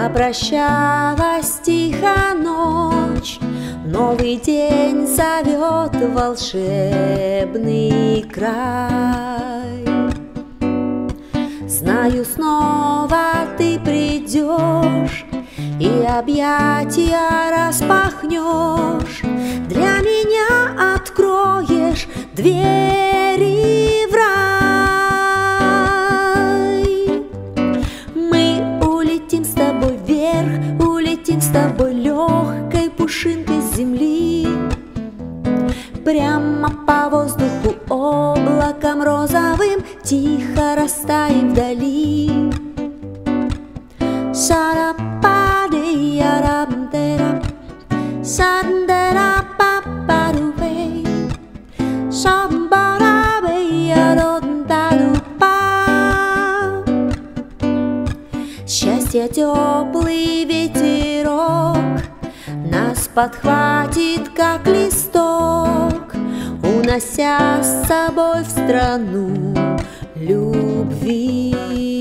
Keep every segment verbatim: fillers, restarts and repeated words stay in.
Попрощалась тихо ночь, новый день зовет в волшебный край. Знаю, снова ты придешь и объятия распахнешь, для меня откроешь двери в рай. Мы улетим с тобой вверх, улетим с тобой легкой пушинкой с земли, прямо по воздуху облаком розовым тихо растаем вдали. Шарападеярабдера, шандерапапарубей, шамбарабеяроддадупа. Счастье теплый ветерок нас подхватит, как листок, унося с собой в страну любви,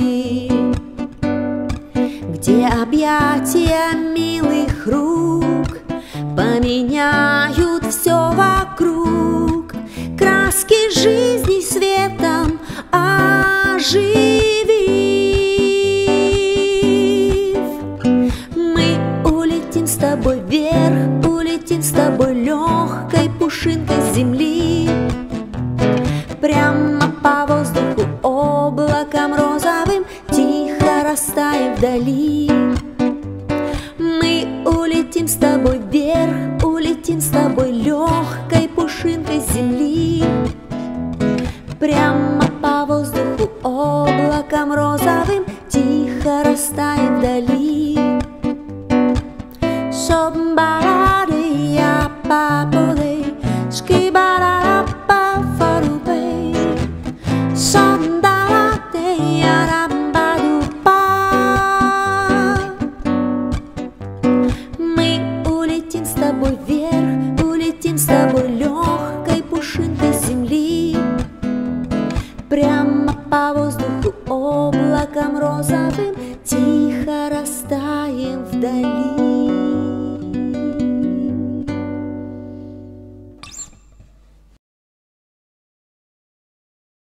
где объятия милых рук поменяют все вокруг, краски жизни светом оживив. Мы улетим с тобой вверх, улетим с тобой легкой пушинкой с земли, прямо по воздуху облаком розовым тихо растаем вдали. Мы улетим с тобой вверх, улетим с тобой легкой пушинкой с земли, прямо по воздуху облаком розовым тихо растаем вдали. Шомбарадия паподей, шкибарапа фарубей, шандарадия рамбадупа. Мы улетим с тобой вверх, улетим с тобой легкой пушинкой с земли, прямо по воздуху облаком розовым тихо растаем вдали.